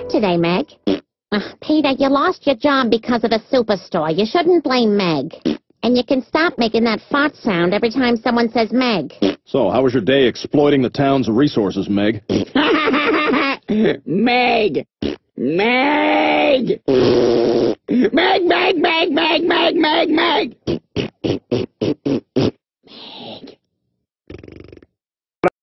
work today, Meg? Peter, you lost your job because of the superstore. You shouldn't blame Meg. And you can stop making that fart sound every time someone says Meg. So, how was your day exploiting the town's resources, Meg? Meg! Meg! Meg, Meg, Meg,